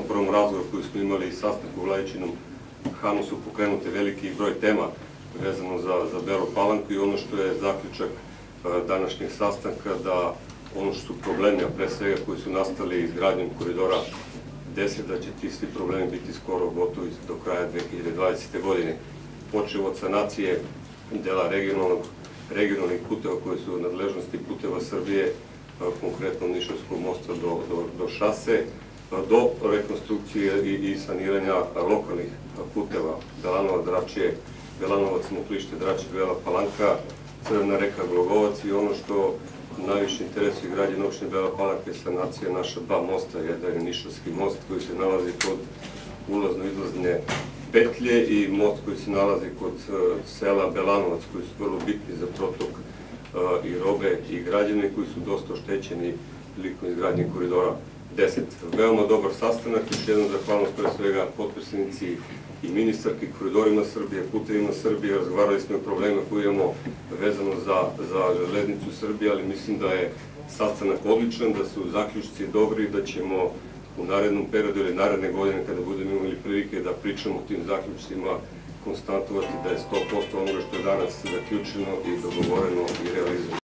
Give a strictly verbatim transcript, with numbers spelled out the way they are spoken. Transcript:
prvom razgovoru koji smo imali i sastanku u Vladičinom Hanu su pokrenute veliki broj tema vezano za, za Belu Palanku i ono što je zaključak današnjeg sastanka da ono što su problemi, a pre svega koji su nastali izgradnjom koridora deset, da će ti svi problemi biti skoro gotovi do kraja dve hiljade dvadesete. godine. Počeo od sanacije dela regionalnog, regionalnih puteva koji su u nadležnosti Puteva Srbije, konkretno Nišavskog mosta do, do, do šase, do rekonstrukcije i, i saniranja lokalnih puteva Belanovac, Dračije, Belanovac, Moklište, Dračije, Bela Palanka, Crvena reka, Glogovac i ono što najviše interesuje građane opštine Bela Palanka je sanacija naša dva mosta. Jedan je Nišavski most koji se nalazi kod ulazno-izlazne petlje i most koji se nalazi kod sela Belanovac, koji su vrlo bitni za protok i robe i građane koji su dosta oštećeni prilikom izgradnje koridora deset. Veoma dobar sastanak, još jednom zahvalnost pre svega potpredsednici i ministarki koridorima Srbije, putevima Srbije. Razgovarali smo o problemima koje imamo vezano za, za železnicu Srbije, ali mislim da je sastanak odličan, da su zaključci dobri i da ćemo u narednom periodu ili naredne godine, kada budemo imali prilike da pričamo o tim zaključcima, konstatovati da je sto posto onoga što je danas zaključeno i dogovoreno i realizovano.